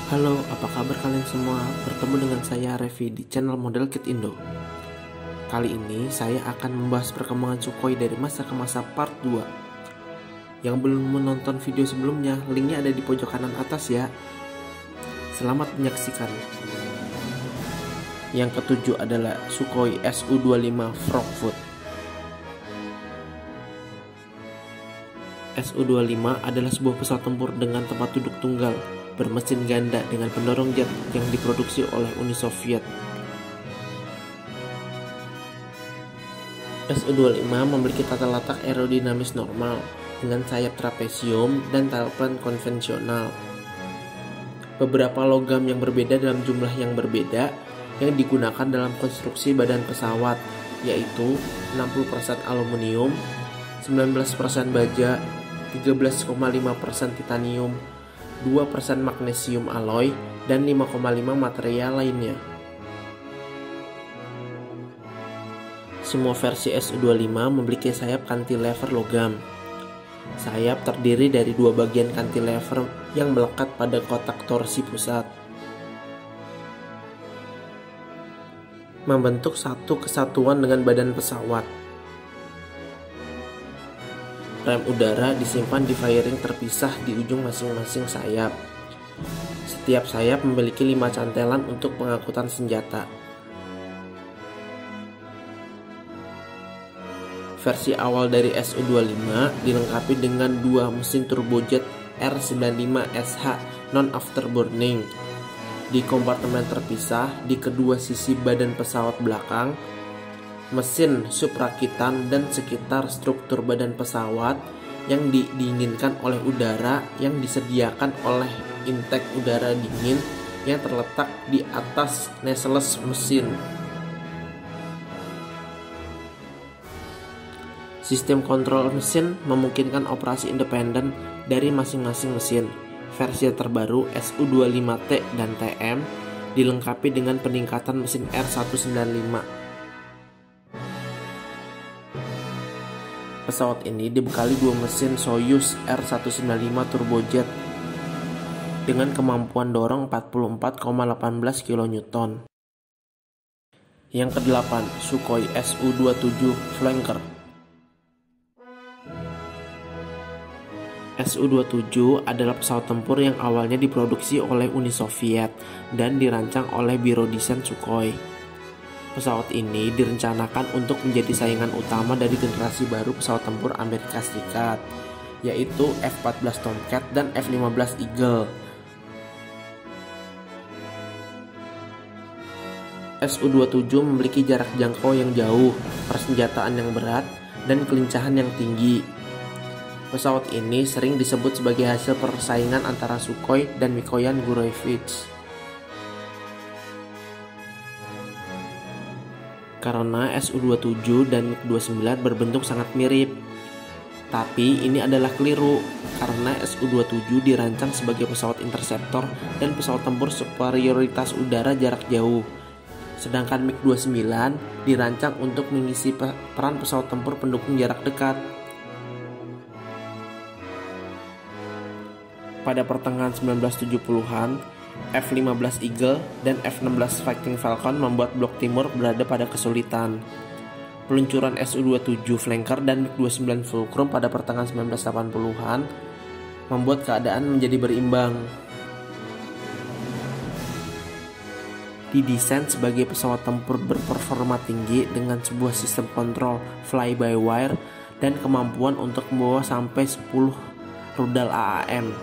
Halo, apa kabar kalian semua? Bertemu dengan saya Revi di channel Model Kit Indo. Kali ini saya akan membahas perkembangan Sukhoi dari masa ke masa part 2. Yang belum menonton video sebelumnya, linknya ada di pojok kanan atas ya. Selamat menyaksikan. Yang ketujuh adalah Sukhoi Su-25 Frogfoot. Su-25 adalah sebuah pesawat tempur dengan tempat duduk tunggal bermesin ganda dengan pendorong jet yang diproduksi oleh Uni Soviet. Su-25 memiliki tata letak aerodinamis normal dengan sayap trapesium dan tailplane konvensional. Beberapa logam yang berbeda dalam jumlah yang berbeda yang digunakan dalam konstruksi badan pesawat, yaitu 60% aluminium, 19% baja, 13,5% titanium, 2% magnesium alloy, dan 5,5 material lainnya. Semua versi Su-25 memiliki sayap cantilever logam. Sayap terdiri dari dua bagian cantilever yang melekat pada kotak torsi pusat, membentuk satu kesatuan dengan badan pesawat. Rem udara disimpan di fairing terpisah di ujung masing-masing sayap. Setiap sayap memiliki 5 cantelan untuk pengangkutan senjata. Versi awal dari Su-25 dilengkapi dengan dua mesin turbojet R95SH non-afterburning di kompartemen terpisah di kedua sisi badan pesawat belakang. Mesin suprakitan dan sekitar struktur badan pesawat yang didinginkan oleh udara yang disediakan oleh intake udara dingin yang terletak di atas nacelles mesin. Sistem kontrol mesin memungkinkan operasi independen dari masing-masing mesin. Versi terbaru Su-25T dan TM dilengkapi dengan peningkatan mesin R195. Pesawat ini dibekali dua mesin Soyuz R195 turbojet dengan kemampuan dorong 44,18 kN. Yang kedelapan, Sukhoi Su-27 Flanker. Su-27 adalah pesawat tempur yang awalnya diproduksi oleh Uni Soviet dan dirancang oleh Biro Desain Sukhoi. Pesawat ini direncanakan untuk menjadi saingan utama dari generasi baru pesawat tempur Amerika Serikat, yaitu F-14 Tomcat dan F-15 Eagle. Su-27 memiliki jarak jangkau yang jauh, persenjataan yang berat, dan kelincahan yang tinggi. Pesawat ini sering disebut sebagai hasil persaingan antara Sukhoi dan Mikoyan Gurevich. Karena Su-27 dan MiG-29 berbentuk sangat mirip. Tapi ini adalah keliru, karena Su-27 dirancang sebagai pesawat interceptor dan pesawat tempur superioritas udara jarak jauh. Sedangkan MiG-29 dirancang untuk mengisi peran pesawat tempur pendukung jarak dekat. Pada pertengahan 1970-an, F-15 Eagle dan F-16 Fighting Falcon membuat Blok Timur berada pada kesulitan. Peluncuran Su-27 Flanker dan MiG-29 Fulcrum pada pertengahan 1980-an membuat keadaan menjadi berimbang. Didesain sebagai pesawat tempur berperforma tinggi dengan sebuah sistem kontrol fly-by-wire dan kemampuan untuk membawa sampai 10 rudal AAM.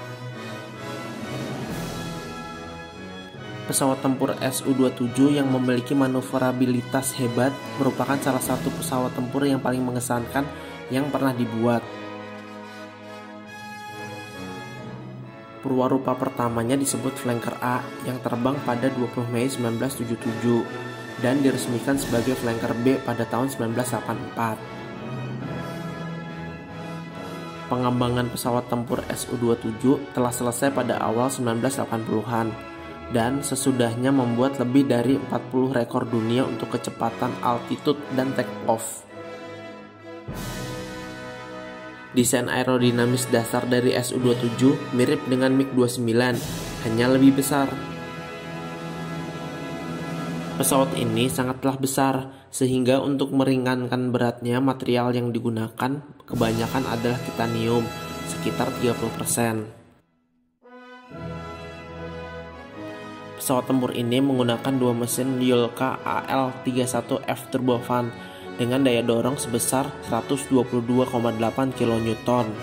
Pesawat tempur Su-27 yang memiliki manuverabilitas hebat merupakan salah satu pesawat tempur yang paling mengesankan yang pernah dibuat. Purwarupa pertamanya disebut Flanker A yang terbang pada 20 Mei 1977 dan diresmikan sebagai Flanker B pada tahun 1984. Pengembangan pesawat tempur Su-27 telah selesai pada awal 1980-an. Dan sesudahnya membuat lebih dari 40 rekor dunia untuk kecepatan altitude dan take off. Desain aerodinamis dasar dari Su-27 mirip dengan MiG-29, hanya lebih besar. Pesawat ini sangatlah besar, sehingga untuk meringankan beratnya material yang digunakan kebanyakan adalah titanium, sekitar 30%. Pesawat tempur ini menggunakan dua mesin Lyulka AL-31F turbofan dengan daya dorong sebesar 122,8 kN.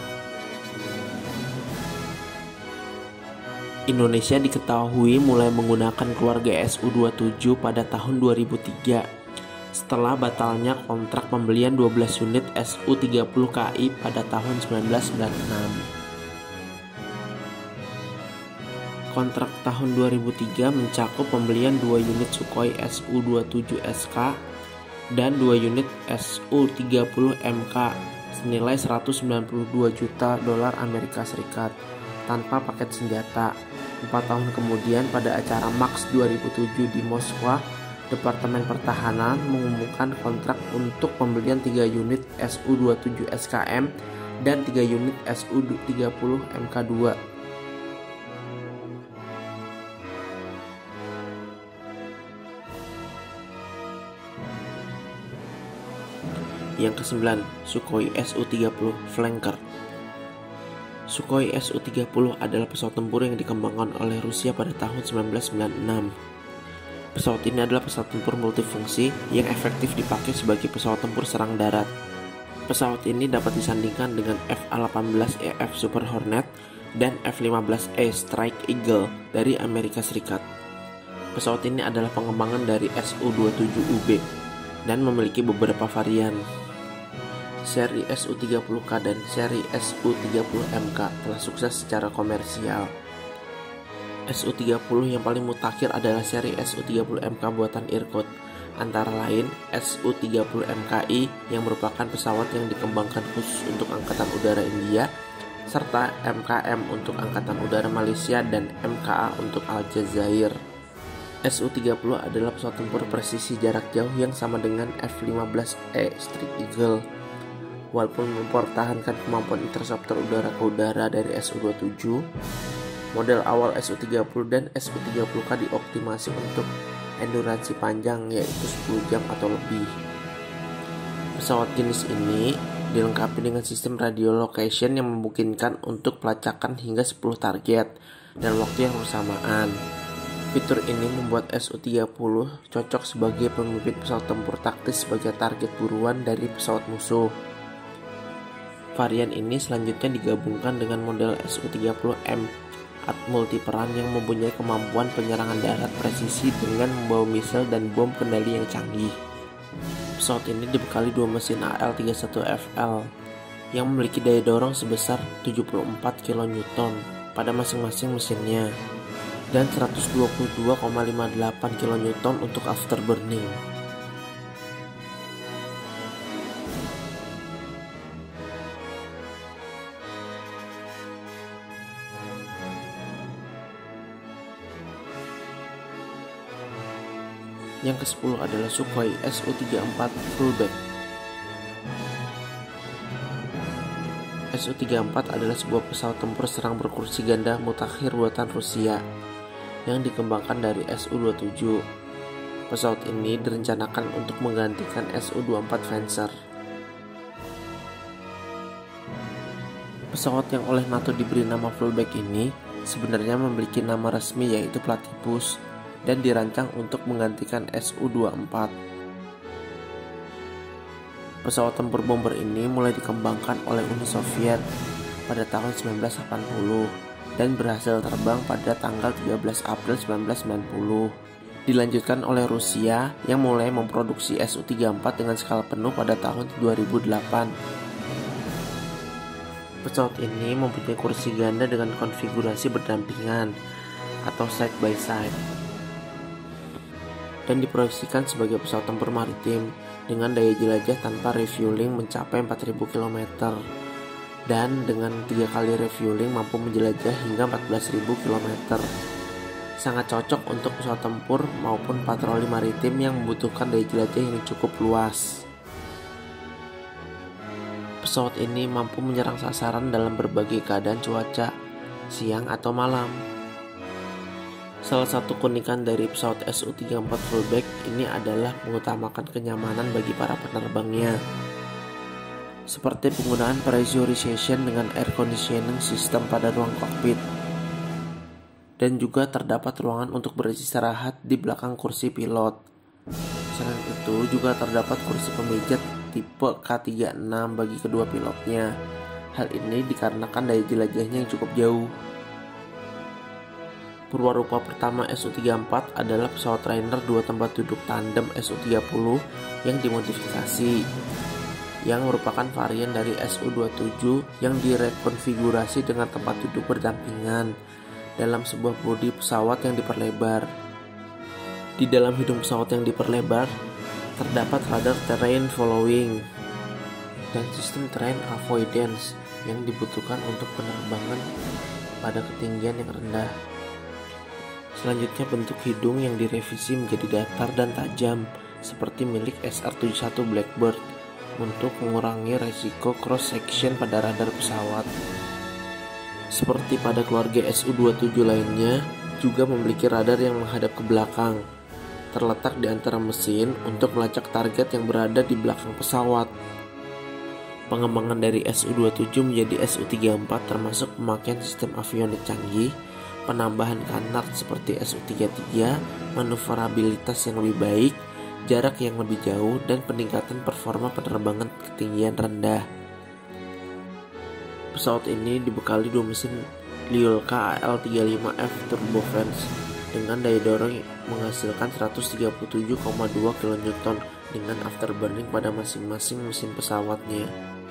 Indonesia diketahui mulai menggunakan keluarga Su-27 pada tahun 2003 setelah batalnya kontrak pembelian 12 unit Su-30KI pada tahun 1996. Kontrak tahun 2003 mencakup pembelian 2 unit Sukhoi Su-27SK dan 2 unit Su-30MK senilai 192 juta dolar Amerika Serikat tanpa paket senjata. 4 tahun kemudian pada acara MAX 2007 di Moskwa, Departemen Pertahanan mengumumkan kontrak untuk pembelian 3 unit Su-27 SKM dan 3 unit Su-30 MK2. Yang ke-9, Sukhoi Su-30 Flanker. Sukhoi Su-30 adalah pesawat tempur yang dikembangkan oleh Rusia pada tahun 1996. Pesawat ini adalah pesawat tempur multifungsi yang efektif dipakai sebagai pesawat tempur serang darat. Pesawat ini dapat disandingkan dengan F-18EF Super Hornet dan F-15E Strike Eagle dari Amerika Serikat. Pesawat ini adalah pengembangan dari Su-27UB dan memiliki beberapa varian. Seri Su-30K dan seri Su-30MK telah sukses secara komersial. Su-30 yang paling mutakhir adalah seri Su-30MK buatan Irkut, antara lain Su-30MKI yang merupakan pesawat yang dikembangkan khusus untuk Angkatan Udara India, serta MKM untuk Angkatan Udara Malaysia dan MKA untuk Aljazair. Su-30 adalah pesawat tempur presisi jarak jauh yang sama dengan F-15E Strike Eagle. Walaupun mempertahankan kemampuan interceptor udara ke udara dari Su-27, model awal Su-30 dan Su-30K dioptimasi untuk endurasi panjang, yaitu 10 jam atau lebih. Pesawat jenis ini dilengkapi dengan sistem radio location yang memungkinkan untuk pelacakan hingga 10 target dalam waktu yang bersamaan. Fitur ini membuat Su-30 cocok sebagai pemimpin pesawat tempur taktis sebagai target buruan dari pesawat musuh. Varian ini selanjutnya digabungkan dengan model Su-30M multiperan yang mempunyai kemampuan penyerangan darat presisi dengan membawa misil dan bom kendali yang canggih. Pesawat ini dibekali 2 mesin AL-31FL yang memiliki daya dorong sebesar 74 kN pada masing-masing mesinnya dan 122,58 kN untuk afterburning. Yang ke-10 adalah Sukhoi Su-34 Fullback. Su-34 adalah sebuah pesawat tempur serang berkursi ganda mutakhir buatan Rusia yang dikembangkan dari Su-27. Pesawat ini direncanakan untuk menggantikan Su-24 Vencer. Pesawat yang oleh NATO diberi nama Fullback ini sebenarnya memiliki nama resmi, yaitu Platypus, dan dirancang untuk menggantikan Su-24. Pesawat tempur bomber ini mulai dikembangkan oleh Uni Soviet pada tahun 1980 dan berhasil terbang pada tanggal 13 April 1990. Dilanjutkan oleh Rusia yang mulai memproduksi Su-34 dengan skala penuh pada tahun 2008. Pesawat ini mempunyai kursi ganda dengan konfigurasi berdampingan atau side by side dan diproyeksikan sebagai pesawat tempur maritim dengan daya jelajah tanpa refueling mencapai 4.000 km dan dengan 3 kali refueling mampu menjelajah hingga 14.000 km. Sangat cocok untuk pesawat tempur maupun patroli maritim yang membutuhkan daya jelajah yang cukup luas. Pesawat ini mampu menyerang sasaran dalam berbagai keadaan cuaca, siang atau malam. Salah satu keunikan dari pesawat Su-34 fullback ini adalah mengutamakan kenyamanan bagi para penerbangnya, seperti penggunaan pressurization dengan air conditioning system pada ruang kokpit, dan juga terdapat ruangan untuk beristirahat di belakang kursi pilot. Selain itu juga terdapat kursi pemijat tipe K36 bagi kedua pilotnya. Hal ini dikarenakan daya jelajahnya yang cukup jauh. Purwarupa pertama Su-34 adalah pesawat trainer 2 tempat duduk tandem Su-30 yang dimodifikasi, yang merupakan varian dari Su-27 yang direkonfigurasi dengan tempat duduk berdampingan dalam sebuah bodi pesawat yang diperlebar. Di dalam hidung pesawat yang diperlebar terdapat radar terrain following dan sistem terrain avoidance yang dibutuhkan untuk penerbangan pada ketinggian yang rendah. Selanjutnya bentuk hidung yang direvisi menjadi datar dan tajam seperti milik SR-71 Blackbird untuk mengurangi resiko cross section pada radar pesawat. Seperti pada keluarga Su-27 lainnya, juga memiliki radar yang menghadap ke belakang, terletak di antara mesin untuk melacak target yang berada di belakang pesawat. Pengembangan dari Su-27 menjadi Su-34 termasuk pemakaian sistem avionik canggih, penambahan kanard seperti Su-33, manuverabilitas yang lebih baik, jarak yang lebih jauh, dan peningkatan performa penerbangan ketinggian rendah. Pesawat ini dibekali 2 mesin Lyulka AL-35F turbofans dengan daya dorong menghasilkan 137,2 kN dengan afterburning pada masing-masing mesin pesawatnya.